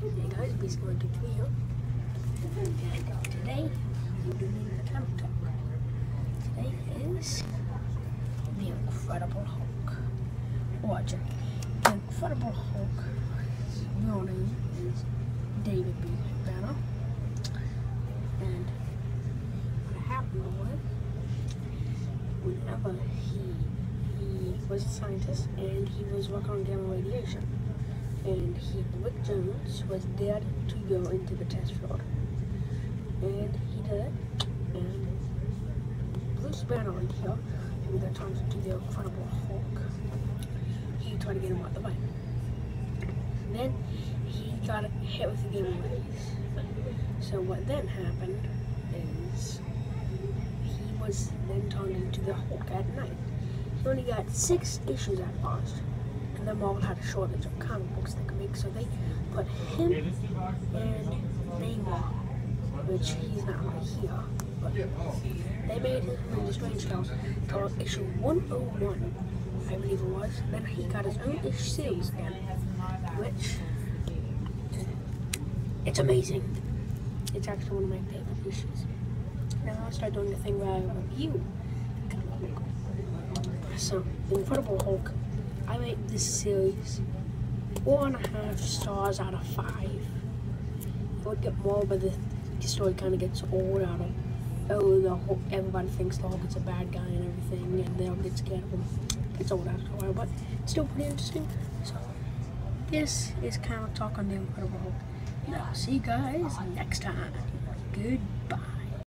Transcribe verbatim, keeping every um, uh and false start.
Hey guys, basically one, two, three here. And today, we're doing the comic talk. Today is The Incredible Hulk. Watching. The Incredible Hulk, his real name is David B. Banner. And what happened was, whenever he, he was a scientist and he was working on gamma radiation, and he, Rick Jones, was dared to go into the test field. And he did it, and Bruce Banner right here, who that turns into the Incredible Hulk, he tried to get him out of the way. Then he got hit with the gamma rays. So what then happened is he was then turned into the Hulk at night. He only got six issues at first. And then Marvel had a shortage of comic books they could make, so they put him and Namor, which he's not right here, but they made him in the Strange Tales till issue one oh one, I believe it was. Then he got his own issue series again, which, it's amazing. It's actually one of my favorite issues. Now I'll start doing the thing where I review the comic book. So, The Incredible Hulk, I rate this series four and a half stars out of five. It would get more, but the story kind of gets old out of, oh, the Hulk, everybody thinks the Hulk is a bad guy and everything, and they all get scared of him. It's old after a while, but it's still pretty interesting. So, this is Comic Talk on The Incredible Hulk. And I'll see you guys next time. Good.